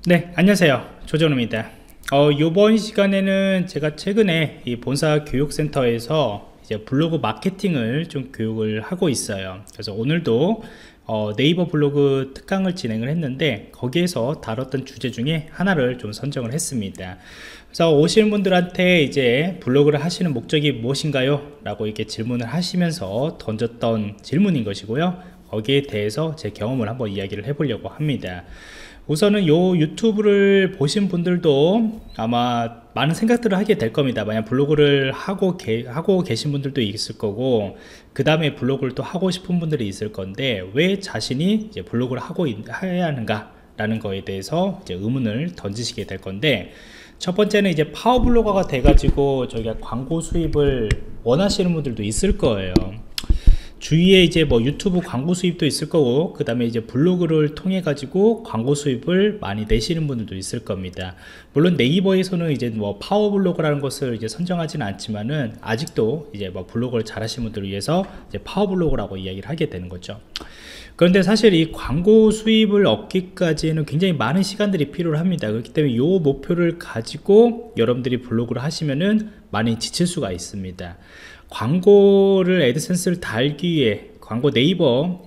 네, 안녕하세요. 조정우입니다. 이번 시간에는 제가 최근에 이 본사 교육센터에서 이제 블로그 마케팅을 좀 교육을 하고 있어요. 그래서 오늘도 네이버 블로그 특강을 진행을 했는데 거기에서 다뤘던 주제 중에 하나를 좀 선정을 했습니다. 그래서 오시는 분들한테 이제 블로그를 하시는 목적이 무엇인가요? 라고 이렇게 질문을 하시면서 던졌던 질문인 것이고요. 거기에 대해서 제 경험을 한번 이야기를 해보려고 합니다. 우선은 요 유튜브를 보신 분들도 아마 많은 생각들을 하게 될 겁니다. 만약 블로그를 하고 계신 분들도 있을 거고, 그 다음에 블로그를 또 하고 싶은 분들이 있을 건데, 왜 자신이 이제 블로그를 해야 하는가 라는 거에 대해서 이제 의문을 던지시게 될 건데, 첫 번째는 이제 파워블로거가 돼가지고 저희가 광고 수입을 원하시는 분들도 있을 거예요. 주위에 이제 뭐 유튜브 광고 수입도 있을 거고, 그 다음에 이제 블로그를 통해 가지고 광고 수입을 많이 내시는 분들도 있을 겁니다. 물론 네이버에서는 이제 뭐 파워블로그라는 것을 이제 선정하지는 않지만은 아직도 이제 뭐 블로그를 잘 하시는 분들을 위해서 이제 파워블로그라고 이야기를 하게 되는 거죠. 그런데 사실 이 광고 수입을 얻기까지는 굉장히 많은 시간들이 필요합니다. 그렇기 때문에 이 목표를 가지고 여러분들이 블로그를 하시면은 많이 지칠 수가 있습니다. 광고를 애드센스를 달기 위해 광고 네이버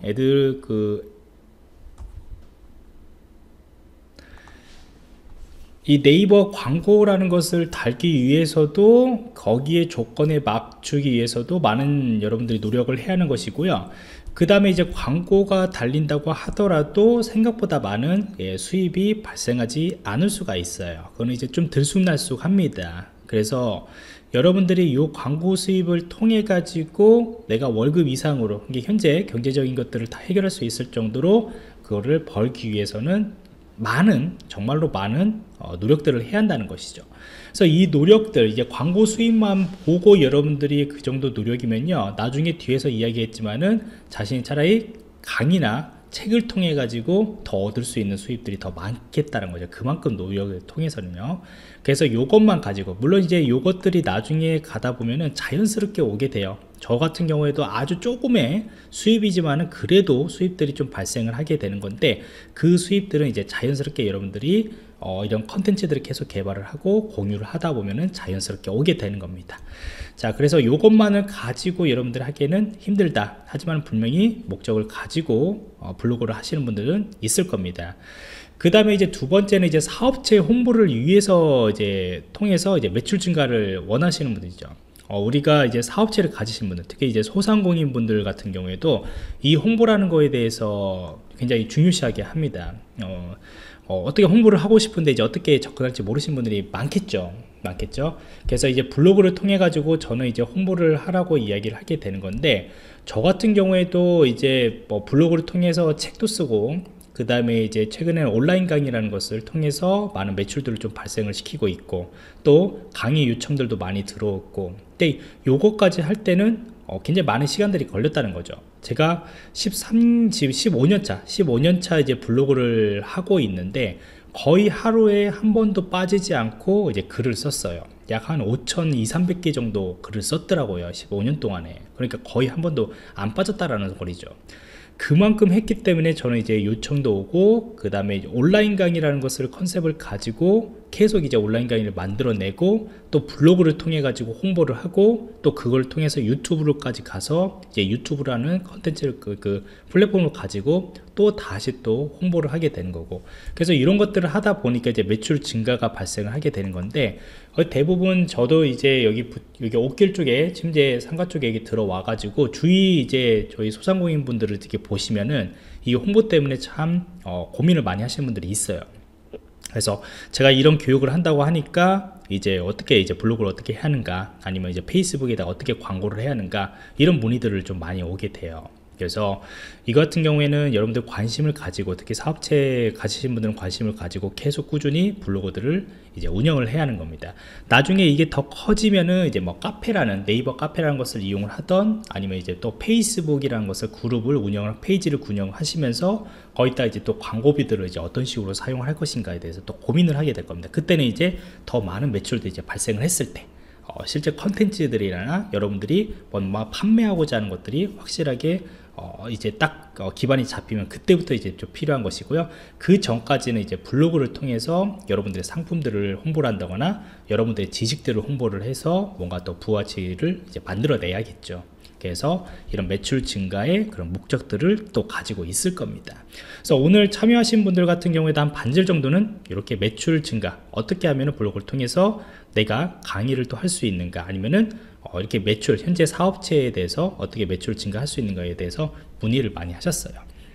이 네이버 광고라는 것을 달기 위해서도 거기에 조건에 맞추기 위해서도 많은 여러분들이 노력을 해야 하는 것이고요. 그 다음에 이제 광고가 달린다고 하더라도 생각보다 많은 수입이 발생하지 않을 수가 있어요. 그거는 이제 좀 들쑥날쑥합니다. 그래서 여러분들이 이 광고 수입을 통해 가지고 내가 월급 이상으로, 이게 현재 경제적인 것들을 다 해결할 수 있을 정도로 그거를 벌기 위해서는 정말로 많은 노력들을 해야 한다는 것이죠. 그래서 이 노력들, 이제 광고 수입만 보고 여러분들이 그 정도 노력이면요, 나중에 뒤에서 이야기했지만은 자신이 차라리 강의나 책을 통해 가지고 더 얻을 수 있는 수입들이 더 많겠다는 거죠. 그만큼 노력을 통해서는요. 그래서 이것만 가지고, 물론 이제 이것들이 나중에 가다 보면은 자연스럽게 오게 돼요. 저 같은 경우에도 아주 조금의 수입이지만은 그래도 수입들이 좀 발생을 하게 되는 건데, 그 수입들은 이제 자연스럽게 여러분들이 이런 컨텐츠들을 계속 개발을 하고 공유를 하다 보면은 자연스럽게 오게 되는 겁니다. 자, 그래서 이것만을 가지고 여러분들 하기에는 힘들다. 하지만 분명히 목적을 가지고 블로그를 하시는 분들은 있을 겁니다. 그 다음에 이제 두 번째는 이제 사업체 홍보를 위해서 통해서 매출 증가를 원하시는 분들이죠. 우리가 이제 사업체를 가지신 분들, 특히 이제 소상공인 분들 같은 경우에도 이 홍보라는 거에 대해서 굉장히 중요시하게 합니다. 어떻게 홍보를 하고 싶은데 이제 어떻게 접근할지 모르시는 분들이 많겠죠. 그래서 이제 블로그를 통해 가지고 저는 이제 홍보를 하라고 이야기를 하게 되는 건데, 저 같은 경우에도 이제 뭐 블로그를 통해서 책도 쓰고, 그 다음에 이제 최근에는 온라인 강의라는 것을 통해서 많은 매출들을 좀 발생을 시키고 있고, 또 강의 요청들도 많이 들어왔고, 근데 요거까지 할 때는 굉장히 많은 시간들이 걸렸다는 거죠. 제가 15년차 이제 블로그를 하고 있는데, 거의 하루에 한 번도 빠지지 않고 이제 글을 썼어요. 약 한 5,200~300개 정도 글을 썼더라고요. 15년 동안에. 그러니까 거의 한 번도 안 빠졌다라는 소리죠. 그만큼 했기 때문에 저는 이제 요청도 오고, 그 다음에 온라인 강의라는 것을 컨셉을 가지고 계속 이제 온라인 강의를 만들어내고, 또 블로그를 통해 가지고 홍보를 하고, 또 그걸 통해서 유튜브로까지 가서 이제 유튜브라는 컨텐츠를 그 플랫폼을 가지고 또 다시 또 홍보를 하게 되는 거고, 그래서 이런 것들을 하다 보니까 이제 매출 증가가 발생을 하게 되는 건데, 대부분 저도 이제 여기 옥길 쪽에 침대 상가 쪽에 여기 들어와 가지고 주위 이제 저희 소상공인 분들을 이렇게 보시면은 이 홍보 때문에 참 고민을 많이 하시는 분들이 있어요. 그래서 제가 이런 교육을 한다고 하니까 이제 어떻게 이제 블로그를 어떻게 해야 하는가, 아니면 이제 페이스북에다가 어떻게 광고를 해야 하는가, 이런 문의들을 좀 많이 오게 돼요. 그래서 이 같은 경우에는 여러분들 관심을 가지고, 특히 사업체 가지신 분들은 관심을 가지고 계속 꾸준히 블로그들을 이제 운영을 해야 하는 겁니다. 나중에 이게 더 커지면은 이제 뭐 네이버 카페라는 것을 이용을 하던, 아니면 이제 또 페이스북이라는 것을 페이지를 운영하시면서 거기다 이제 또 광고비들을 이제 어떤 식으로 사용을 할 것인가에 대해서 또 고민을 하게 될 겁니다. 그때는 이제 더 많은 매출도 이제 발생을 했을 때 실제 컨텐츠들이나 여러분들이 뭔가 판매하고자 하는 것들이 확실하게 이제 딱 기반이 잡히면 그때부터 이제 좀 필요한 것이고요. 그 전까지는 이제 블로그를 통해서 여러분들의 상품들을 홍보를 한다거나 여러분들의 지식들을 홍보를 해서 뭔가 또 부가치를 이제 만들어내야겠죠. 그래서 이런 매출 증가의 그런 목적들을 또 가지고 있을 겁니다. 그래서 오늘 참여하신 분들 같은 경우에도 한 반절 정도는 이렇게 매출 증가, 어떻게 하면 블로그를 통해서 내가 강의를 또 할 수 있는가, 아니면은 이렇게 매출, 현재 사업체에 대해서 어떻게 매출 증가할 수 있는가에 대해서 문의를 많이 하셨어요.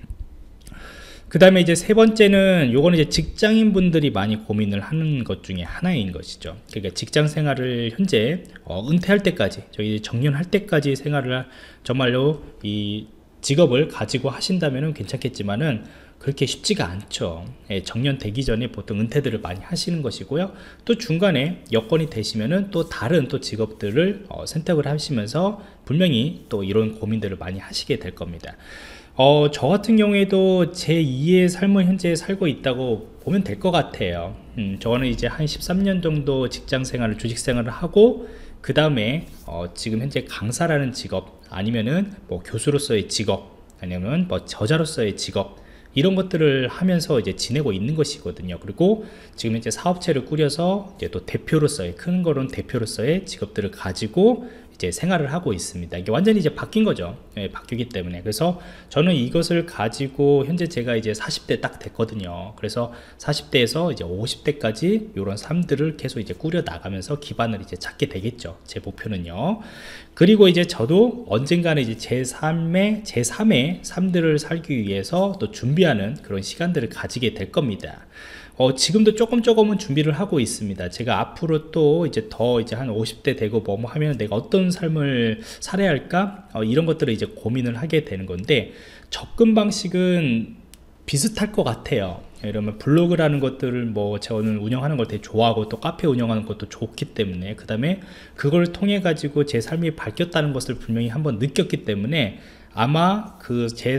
그 다음에 이제 세 번째는 요거는 이제 직장인 분들이 많이 고민을 하는 것 중에 하나인 것이죠. 그러니까 직장 생활을 현재 은퇴할 때까지, 저희 정년할 때까지 생활을 정말로 이 직업을 가지고 하신다면은 괜찮겠지만은 그렇게 쉽지가 않죠. 예, 정년 되기 전에 보통 은퇴들을 많이 하시는 것이고요. 또 중간에 여건이 되시면은 또 다른 또 직업들을 선택을 하시면서 분명히 또 이런 고민들을 많이 하시게 될 겁니다. 저 같은 경우에도 제2의 삶을 현재 살고 있다고 보면 될 것 같아요. 저는 이제 한 13년 정도 직장 생활을, 주식 생활을 하고, 그 다음에 지금 현재 강사라는 직업, 아니면은 뭐 교수로서의 직업, 아니면 뭐 저자로서의 직업, 이런 것들을 하면서 이제 지내고 있는 것이거든요. 그리고 지금 현재 사업체를 꾸려서 이제 또 대표로서의, 큰 거론 대표로서의 직업들을 가지고 이제 생활을 하고 있습니다. 이게 완전히 이제 바뀐 거죠. 예, 바뀌기 때문에. 그래서 저는 이것을 가지고 현재 제가 이제 40대 딱 됐거든요. 그래서 40대에서 이제 50대까지 이런 삶들을 계속 이제 꾸려 나가면서 기반을 이제 찾게 되겠죠. 제 목표는요. 그리고 이제 저도 언젠가는 이제 제3의 삶들을 살기 위해서 또 준비하는 그런 시간들을 가지게 될 겁니다. 지금도 조금은 준비를 하고 있습니다. 제가 앞으로 또 이제 더 이제 한 50대 되고 뭐 하면 내가 어떤 삶을 살아야 할까? 이런 것들을 이제 고민을 하게 되는 건데, 접근 방식은 비슷할 것 같아요. 이러면 블로그라는 것들을 뭐 저는 운영하는 걸 되게 좋아하고, 또 카페 운영하는 것도 좋기 때문에, 그 다음에 그걸 통해 가지고 제 삶이 바뀌었다는 것을 분명히 한번 느꼈기 때문에, 아마 그 제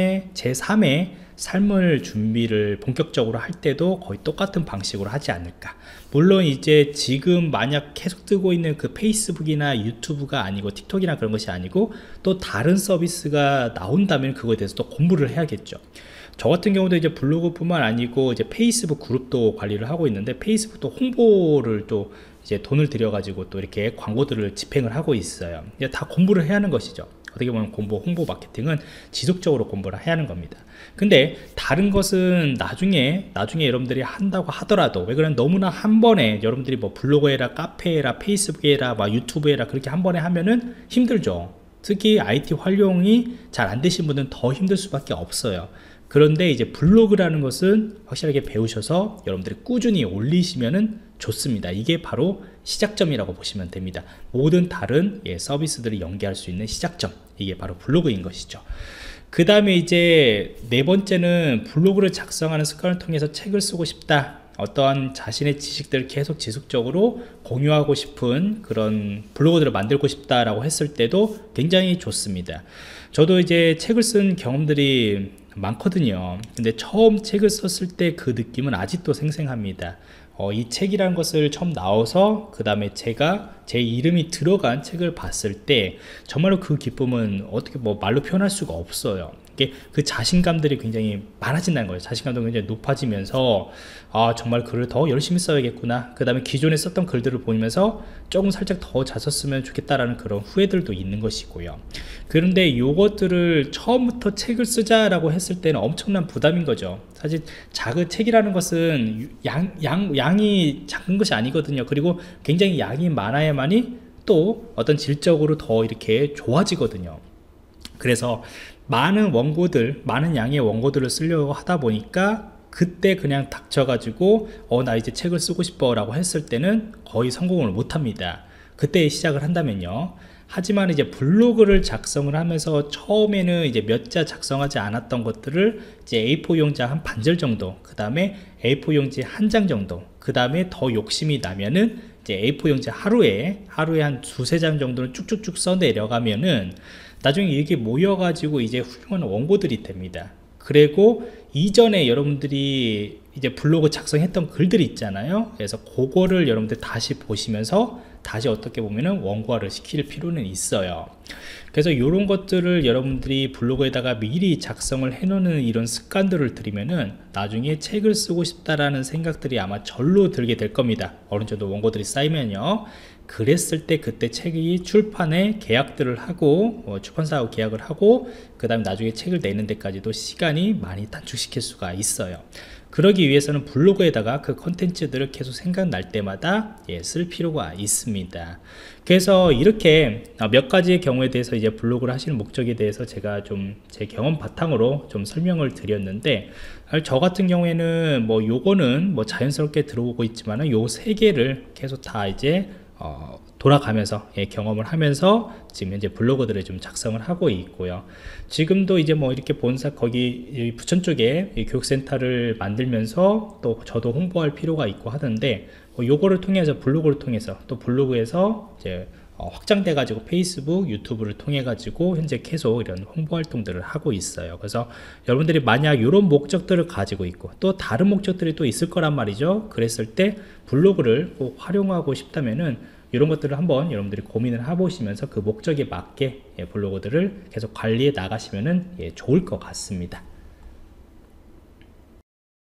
제3의 삶을 준비를 본격적으로 할 때도 거의 똑같은 방식으로 하지 않을까. 물론 이제 지금 만약 계속 뜨고 있는 그 페이스북이나 유튜브가 아니고 틱톡이나 그런 것이 아니고 또 다른 서비스가 나온다면 그거에 대해서 또 공부를 해야겠죠. 저 같은 경우도 이제 블로그뿐만 아니고 이제 페이스북 그룹도 관리를 하고 있는데, 페이스북도 홍보를 또 이제 돈을 들여가지고 또 이렇게 광고들을 집행을 하고 있어요. 이제 다 공부를 해야 하는 것이죠. 어떻게 보면 홍보 마케팅은 지속적으로 공부를 해야 하는 겁니다. 근데 다른 것은 나중에 여러분들이 한다고 하더라도, 왜 그러면 너무나 한 번에 여러분들이 뭐 블로그 해라, 카페 해라, 페이스북 해라, 막 유튜브 해라, 그렇게 한 번에 하면은 힘들죠. 특히 IT 활용이 잘 안 되신 분은 더 힘들 수밖에 없어요. 그런데 이제 블로그라는 것은 확실하게 배우셔서 여러분들이 꾸준히 올리시면은 좋습니다. 이게 바로 시작점이라고 보시면 됩니다. 모든 다른 서비스들을 연계할 수 있는 시작점, 이게 바로 블로그인 것이죠. 그 다음에 이제 네 번째는 블로그를 작성하는 습관을 통해서 책을 쓰고 싶다. 어떠한 자신의 지식들을 계속 지속적으로 공유하고 싶은 그런 블로그들을 만들고 싶다라고 했을 때도 굉장히 좋습니다. 저도 이제 책을 쓴 경험들이 많거든요. 근데 처음 책을 썼을 때 그 느낌은 아직도 생생합니다. 이 책이라는 것을 처음 나와서 그 다음에 제가 제 이름이 들어간 책을 봤을 때 정말로 그 기쁨은 어떻게 뭐 말로 표현할 수가 없어요. 이게 그 자신감들이 굉장히 많아진다는 거예요. 자신감도 굉장히 높아지면서 정말 글을 더 열심히 써야겠구나. 그 다음에 기존에 썼던 글들을 보면서 조금 살짝 더 잘 썼으면 좋겠다라는 그런 후회들도 있는 것이고요. 그런데 이것들을 처음부터 책을 쓰자라고 했을 때는 엄청난 부담인 거죠. 사실 작은 책이라는 것은 양이 작은 것이 아니거든요. 그리고 굉장히 양이 많아야만이 또 어떤 질적으로 더 이렇게 좋아지거든요. 그래서 많은 양의 원고들을 쓰려고 하다 보니까 그때 그냥 닥쳐가지고 나 이제 책을 쓰고 싶어 라고 했을 때는 거의 성공을 못합니다. 그때 시작을 한다면요. 하지만 이제 블로그를 작성을 하면서 처음에는 이제 몇 자 작성하지 않았던 것들을 이제 A4 용지 한 반절 정도, 그 다음에 A4 용지 한 장 정도, 그 다음에 더 욕심이 나면은 이제 A4 용지 하루에 한 두세 장 정도는 쭉쭉쭉 써 내려가면은 나중에 이게 모여가지고 이제 훌륭한 원고들이 됩니다. 그리고 이전에 여러분들이 이제 블로그 작성했던 글들이 있잖아요. 그래서 그거를 여러분들 다시 보시면서 다시 어떻게 보면은 원고화를 시킬 필요는 있어요. 그래서 이런 것들을 여러분들이 블로그에다가 미리 작성을 해 놓는 이런 습관들을 들이면은 나중에 책을 쓰고 싶다라는 생각들이 아마 절로 들게 될 겁니다. 어느 정도 원고들이 쌓이면요, 그랬을 때 그때 책이 출판에 계약들을 하고 출판사하고 계약을 하고 그 다음에 나중에 책을 내는 데까지도 시간이 많이 단축시킬 수가 있어요. 그러기 위해서는 블로그에다가 그 컨텐츠들을 계속 생각날 때마다 쓸 필요가 있습니다. 그래서 이렇게 몇 가지의 경우에 대해서 이제 블로그를 하시는 목적에 대해서 제가 좀 제 경험 바탕으로 좀 설명을 드렸는데, 저 같은 경우에는 뭐 요거는 뭐 자연스럽게 들어오고 있지만은 요 세 개를 계속 다 이제 돌아가면서 경험을 하면서 지금 현재 블로그들을 좀 작성을 하고 있고요. 지금도 이제 뭐 이렇게 본사 거기 부천 쪽에 교육센터를 만들면서 또 저도 홍보할 필요가 있고 하던데, 요거를 통해서 블로그를 통해서 또 블로그에서 이제 확장돼 가지고 페이스북, 유튜브를 통해 가지고 현재 계속 이런 홍보 활동들을 하고 있어요. 그래서 여러분들이 만약 이런 목적들을 가지고 있고 또 다른 목적들이 또 있을 거란 말이죠. 그랬을 때 블로그를 꼭 활용하고 싶다면은 이런 것들을 한번 여러분들이 고민을 해보시면서 그 목적에 맞게 블로그들을 계속 관리해 나가시면은 좋을 것 같습니다.